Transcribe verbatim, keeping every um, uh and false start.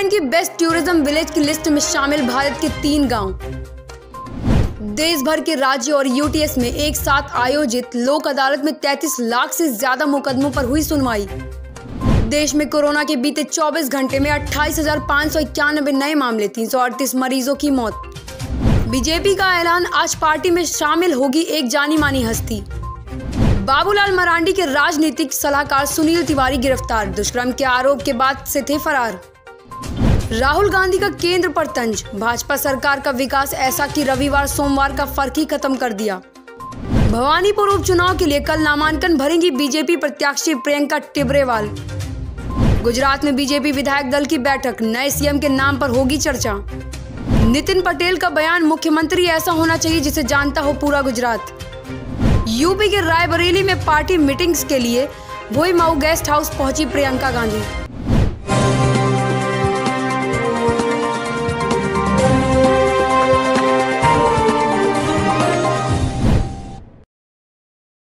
New Zealand की best tourism village की list में शामिल भारत के तीन गांव। देश भर के राज्य और यूटीएस में एक साथ आयोजित लोक अदालत में तैंतीस लाख से ज्यादा मुकदमों पर हुई सुनवाई। देश में कोरोना के बीते चौबीस घंटे में अट्ठाईस हजार पाँच सौ इक्यानबे नए मामले, तीन सौ अड़तीस मरीजों की मौत। बीजेपी का ऐलान, आज पार्टी में शामिल होगी एक जानी मानी हस्ती। बाबूलाल मरांडी के राजनीतिक सलाहकार सुनील तिवारी गिरफ्तार, दुष्कर्म के आरोप के बाद से थे फरार। राहुल गांधी का केंद्र पर तंज, भाजपा सरकार का विकास ऐसा कि रविवार सोमवार का फर्क ही खत्म कर दिया। भवानीपुर उपचुनाव के लिए कल नामांकन भरेंगी बीजेपी प्रत्याशी प्रियंका टिब्रेवाल। गुजरात में बीजेपी विधायक दल की बैठक, नए सीएम के नाम पर होगी चर्चा। नितिन पटेल का बयान, मुख्यमंत्री ऐसा होना चाहिए जिसे जानता हो पूरा गुजरात। यूपी के रायबरेली में पार्टी मीटिंग्स के लिए भोईमाऊ गेस्ट हाउस पहुंची प्रियंका गांधी।